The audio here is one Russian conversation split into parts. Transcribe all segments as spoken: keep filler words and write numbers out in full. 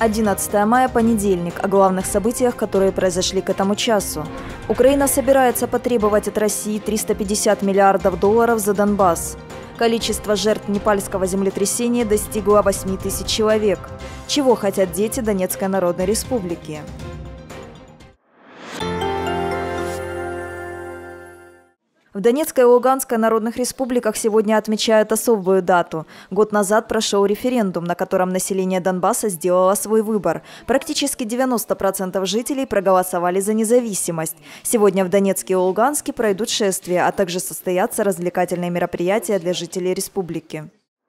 одиннадцатое мая – понедельник. О главных событиях, которые произошли к этому часу. Украина собирается потребовать от России триста пятьдесят миллиардов долларов за Донбасс. Количество жертв непальского землетрясения достигло восьми тысяч человек. Чего хотят дети Донецкой Народной Республики? В Донецкой и Луганской народных республиках сегодня отмечают особую дату. Год назад прошел референдум, на котором население Донбасса сделало свой выбор. Практически девяносто процентов жителей проголосовали за независимость. Сегодня в Донецке и Луганске пройдут шествия, а также состоятся развлекательные мероприятия для жителей республики.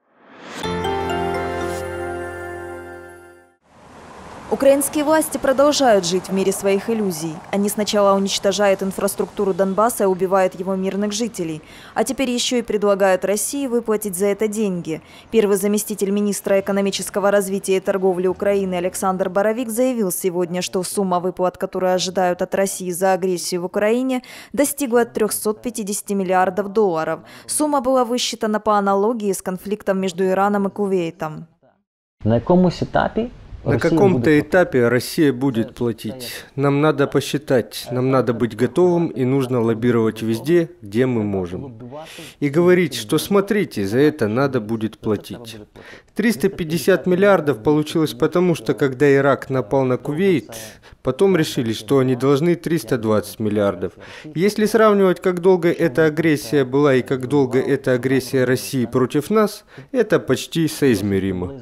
Украинские власти продолжают жить в мире своих иллюзий. Они сначала уничтожают инфраструктуру Донбасса и убивают его мирных жителей. А теперь еще и предлагают России выплатить за это деньги. Первый заместитель министра экономического развития и торговли Украины Александр Боровик заявил сегодня, что сумма выплат, которую ожидают от России за агрессию в Украине, достигла трёхсот пятидесяти миллиардов долларов. Сумма была высчитана по аналогии с конфликтом между Ираном и Кувейтом. На якомусь этапе? На каком-то этапе Россия будет платить. Нам надо посчитать, нам надо быть готовым и нужно лоббировать везде, где мы можем. И говорить, что смотрите, за это надо будет платить. триста пятьдесят миллиардов получилось потому, что когда Ирак напал на Кувейт, потом решили, что они должны триста двадцать миллиардов. Если сравнивать, как долго эта агрессия была и как долго эта агрессия России против нас, это почти соизмеримо.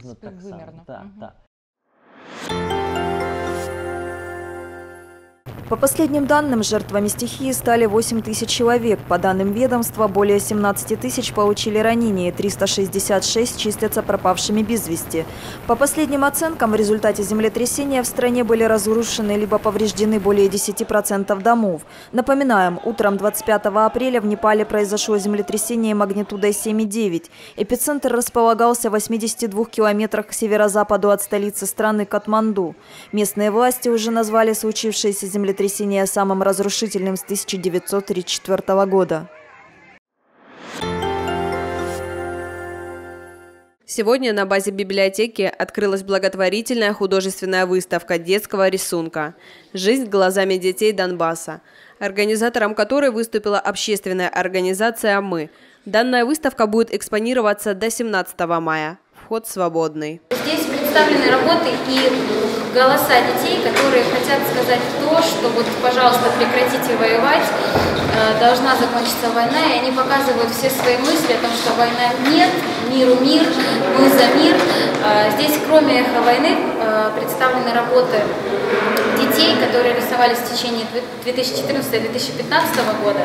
По последним данным, жертвами стихии стали восемь тысяч человек. По данным ведомства, более семнадцати тысяч получили ранения, триста шестьдесят шесть числятся пропавшими без вести. По последним оценкам, в результате землетрясения в стране были разрушены либо повреждены более десяти процентов домов. Напоминаем, утром двадцать пятого апреля в Непале произошло землетрясение магнитудой семь и девять. Эпицентр располагался в восьмидесяти двух километрах к северо-западу от столицы страны Катманду. Местные власти уже назвали случившееся землетрясение самым разрушительным с тысяча девятьсот тридцать четвёртого года. Сегодня на базе библиотеки открылась благотворительная художественная выставка детского рисунка «Жизнь глазами детей Донбасса», организатором которой выступила общественная организация «Мы». Данная выставка будет экспонироваться до семнадцатого мая. Вход свободный. Здесь представлены работы и голоса детей, которые хотят сказать то, что вот, пожалуйста, прекратите воевать, должна закончиться война, и они показывают все свои мысли о том, что война нет, миру мир, мы за мир. Здесь, кроме эхо войны, представлены работы детей, которые рисовались в течение две тысячи четырнадцатого — две тысячи пятнадцатого года.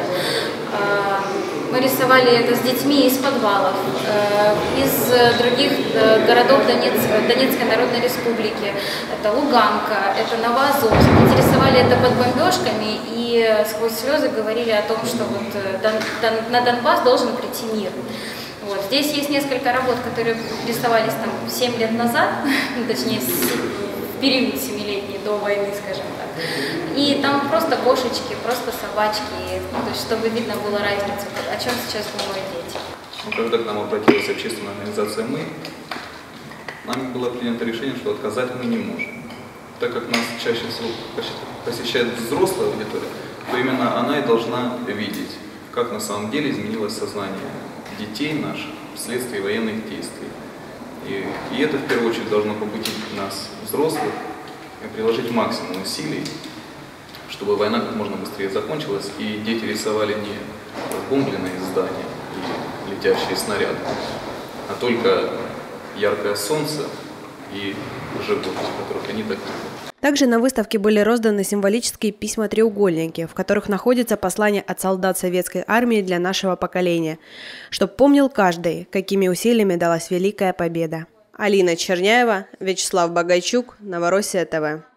Мы рисовали это с детьми из подвалов, из других городов Донецкой Народной Республики. Это Луганка, это Новоазовск. Дети рисовали это под бомбежками и сквозь слезы говорили о том, что вот на Донбасс должен прийти мир. Вот. Здесь есть несколько работ, которые рисовались там семь лет назад, точнее в период семилетний до войны, скажем так. И там просто кошечки, просто собачки, то есть чтобы видно было разницу, о чем сейчас думают дети. Когда к нам обратилась общественная организация «Мы», нами было принято решение, что отказать мы не можем. Так как нас чаще всего посещает взрослая аудитория, то именно она и должна видеть, как на самом деле изменилось сознание детей наших вследствие военных действий. И, и это в первую очередь должно побудить нас, взрослых, и приложить максимум усилий, чтобы война как можно быстрее закончилась, и дети рисовали не разбомбленные здания и летящие снаряды, а только яркое солнце и животных, которых они так любят. Также на выставке были розданы символические письма-треугольники, в которых находится послание от солдат советской армии для нашего поколения, чтобы помнил каждый, какими усилиями далась великая победа. Алина Черняева, Вячеслав Багайчук, Новороссия ТВ.